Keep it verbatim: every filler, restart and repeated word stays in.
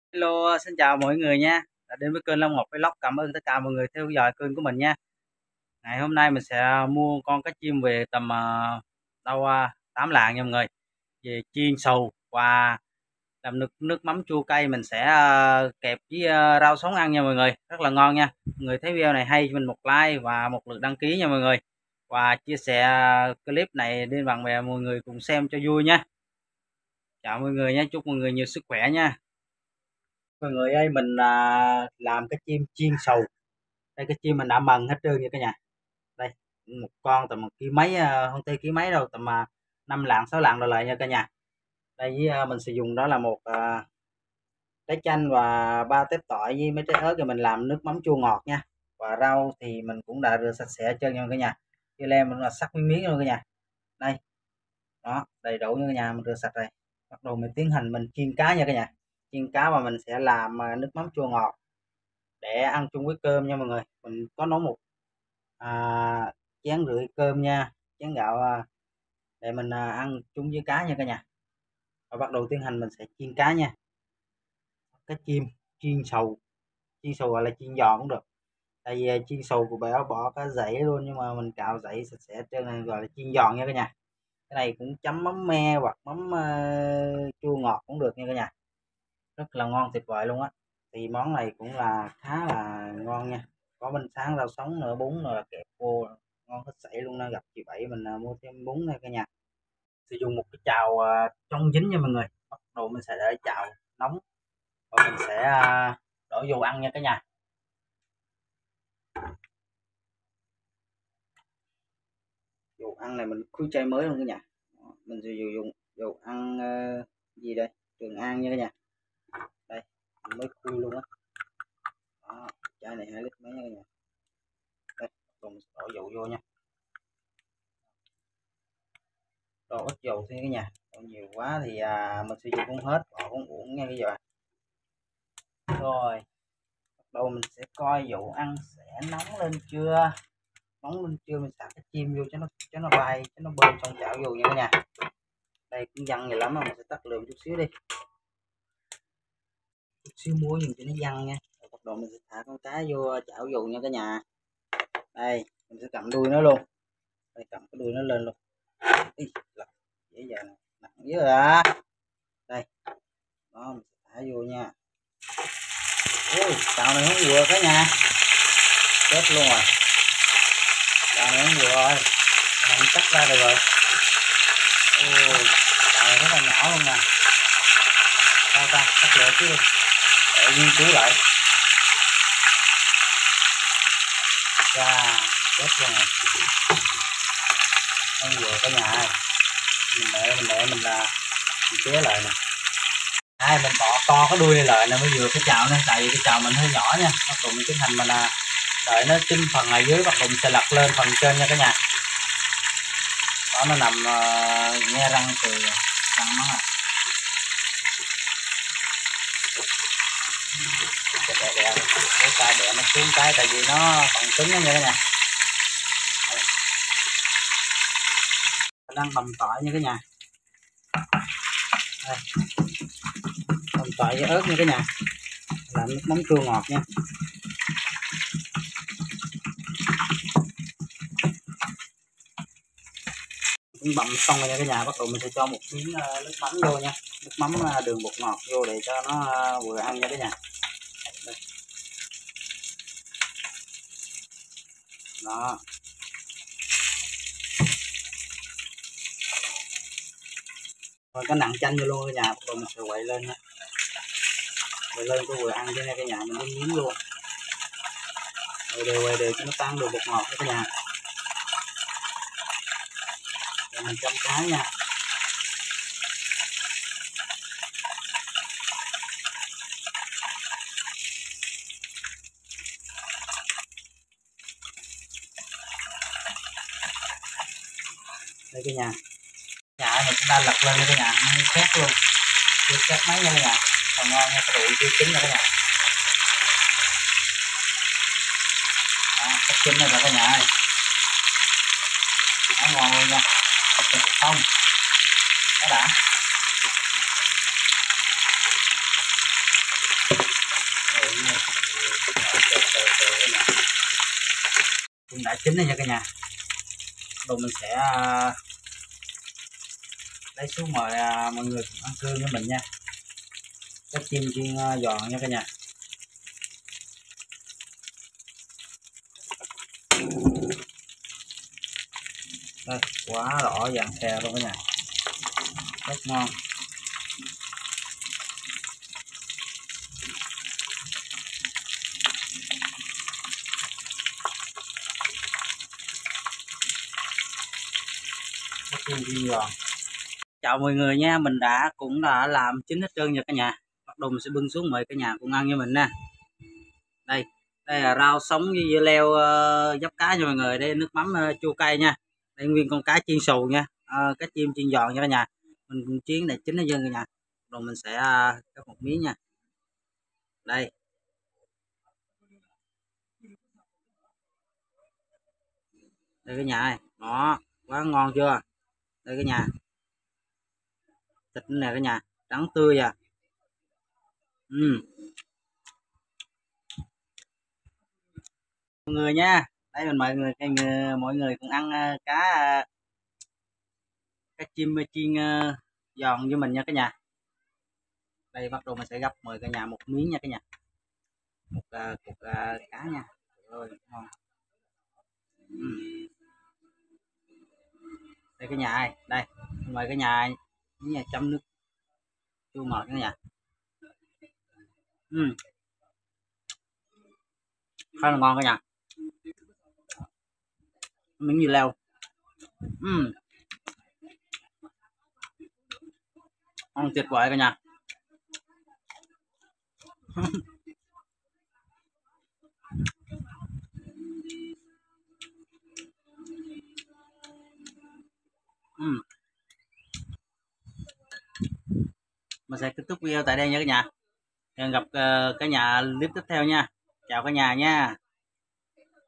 Hello, xin chào mọi người nha. Đã đến với kênh Long Ngọc Vlog. Cảm ơn tất cả mọi người theo dõi kênh của mình nha. Ngày hôm nay mình sẽ mua con cá chim về tầm uh, đâu uh, tám lạng nha mọi người. Về chiên xù và làm nước nước mắm chua cay, mình sẽ uh, kẹp với uh, rau sống ăn nha mọi người. Rất là ngon nha. Mọi người thấy video này hay cho mình một like và một lượt đăng ký nha mọi người. Và chia sẻ clip này đến bạn bè mọi người cùng xem cho vui nha. Chào mọi người nha, chúc mọi người nhiều sức khỏe nha. Mọi người ơi, mình à, làm cái chim chiên xù. Đây, cái chim mình đã mần hết trơn nha cả nhà. Đây, một con tầm một ký mấy, à, không tới ký mấy đâu, tầm à, năm lạng sáu lạng rồi lại nha cả nhà. Đây với à, mình sử dụng đó là một à, trái chanh và ba tép tỏi với mấy trái ớt, rồi mình làm nước mắm chua ngọt nha. Và rau thì mình cũng đã rửa sạch sẽ hết trơn nha cả nhà. Dưa lem mình là sắc miếng miếng luôn cả nhà. Đây, đó, đầy đủ nha cả nhà, mình rửa sạch rồi. Bắt đầu mình tiến hành mình chiên cá nha cả nhà. Chiên cá và mình sẽ làm à, nước mắm chua ngọt để ăn chung với cơm nha mọi người. Mình có nấu một à, chén rưỡi cơm nha, chén gạo à, để mình à, ăn chung với cá nha cả nhà. Và bắt đầu tiến hành mình sẽ chiên cá nha. Cá chim chiên xù, chiên xù gọi là chiên giòn cũng được, tại vì à, chiên xù của bé bỏ cá dãy luôn, nhưng mà mình cạo dãy sạch sẽ trên này gọi là chiên giòn nha cả nhà. Cái này cũng chấm mắm me hoặc mắm uh, chua ngọt cũng được nha cả nhà, rất là ngon tuyệt vời luôn á. Thì món này cũng là khá là ngon nha, có bánh sáng rau sống nữa, bún rồi kẹp vô ngon hết sảy luôn. Nó gặp chị Bảy mình à, mua thêm bún nha cả nhà. Sử dụng một cái chảo à, trong dính nha mọi người. Bắt đầu mình sẽ để chảo nóng và mình sẽ à, đổ vô ăn nha cả nhà. Dầu ăn này mình khui chai mới luôn cả nhà. Mình sử dụng dầu ăn uh, gì đây, Trường An nha cả nhà. Đây mình mới khui luôn á. Đó, chai này hai lít mấy nha cả nhà. Đây, cùng đổ dầu vô nha. Đổ ít dầu thôi cả nhà, đổ nhiều quá thì à, mình sử dụng không hết, bỏ cũng uổng nha bây giờ. Rồi bắt đầu mình sẽ coi dầu ăn sẽ nóng lên chưa, nóng lên chưa mình xả cái chim vô cho nó cho nó bay cho nó bơm trong chảo vô nha cả nhà. Đây cũng văng nhiều lắm mà mình sẽ tắt lửa chút xíu đi, chút xíu muối nhìn cho nó văng nha. Rồi bắt đầu mình sẽ thả con cá vô chảo dầu nha cả nhà. Đây mình sẽ cầm đuôi nó luôn, đây cầm cái đuôi nó lên luôn. Ý, dễ dàng nặng dữ à. Đây đó, mình sẽ thả vô nha. Ui, tàu này không vừa cả nhà, chết luôn rồi, tàu này không vừa rồi, không cắt ra được rồi. Ui, tàu này rất là nhỏ luôn nè. Sao ta, cắt lửa chứ để nghiên cứu lại. Ra chết luôn rồi, không vừa cả nhà ơi. Mình để mình để mình là mình chế lại nè. Hai mình bỏ to cái đuôi này lại là mới vừa cái chảo này, tại vì cái chảo mình hơi nhỏ nha. Bắt đầu mình tiến hành mình là đợi nó trên phần này dưới, bắt đầu mình sẽ lật lên phần trên nha cả nhà. Đó, nó nằm uh, nghe răng từ răng nó à. Đè đè cái tay đè nó xuống cái, tại vì nó còn cứng đó nha cả nhà. Mình đang bầm tỏi nha cả nhà. Đây, bầm tỏi với ớt nha cả nhà, làm nước mắm chua ngọt nha. Cũng bầm xong rồi nha cả nhà. Bắt đầu mình sẽ cho một miếng uh, nước mắm vô nha, nước mắm uh, đường bột ngọt vô để cho nó uh, vừa ăn nha cả nhà. Đây. Đó, rồi cái nặng chanh vô luôn cả nhà. Bắt đầu mình sẽ quậy lên nha, quậy lên có vừa ăn cho nha cả nhà. Mình nếm miếng luôn, quậy đều quậy đều cho nó tan đường bột ngọt nha cả nhà. Rồi mình châm cá nha. Đây cả nhà, nhà mình chúng ta lật lên nha cả nhà, nó khét luôn, chưa khét mấy nha cả nhà, còn ngon nha, cái độ chưa chín nha cả nhà. Đó, sắp chín rồi cả nhà ơi, nó ngon luôn nha. Không đó đã. từ từ từ cả nhà. Cũng đã chín rồi nha cả nhà. Rồi mình sẽ à, lấy xuống mời à, mọi người ăn cơm với mình nha. Cá chim chiên à, giòn nha cả nhà. Đây, quá rõ vàng xe luôn cả nhà, rất ngon. Cá chim chiên giòn. Chào mọi người nha, mình đã cũng đã làm chín hết trơn rồi cả nhà. Bắt đầu mình sẽ bưng xuống mời cả nhà cùng ăn với mình nè. Đây, đây là rau sống với dưa leo uh, dắp cá cho mọi người. Đây nước mắm uh, chua cay nha. Đây nguyên con cá chiên xù nha, uh, cá chim chiên giòn nha cả nhà. Mình cũng chiến để chín hết trơn cả nhà. Rồi mình sẽ uh, cắt một miếng nha. Đây. Đây cả nhà ơi, đó, quá ngon chưa? Đây cả nhà. Thịt này cả nhà, trắng tươi à. Ừ. Mọi người nha, đây mình mời người, người mọi người cùng ăn uh, cá uh, cá chim chiên uh, giòn với mình nha cả nhà. Đây bắt đầu mình sẽ gấp mời cả nhà một miếng nha cả nhà. Một uh, cục uh, cá nha. Rồi, ngon. Ừ. Đây cả nhà ơi, đây mời cả nhà nhà chấm nước chua ngọt cả nhà. Ừ. Khá là ngon cả nhà. Miếng dưa leo. Ừ. Ngon tuyệt vời cả nhà. Ừ. Mình sẽ kết thúc video tại đây nha cả nhà. Hẹn gặp uh, cả nhà clip tiếp theo nha. Chào cả nhà nha.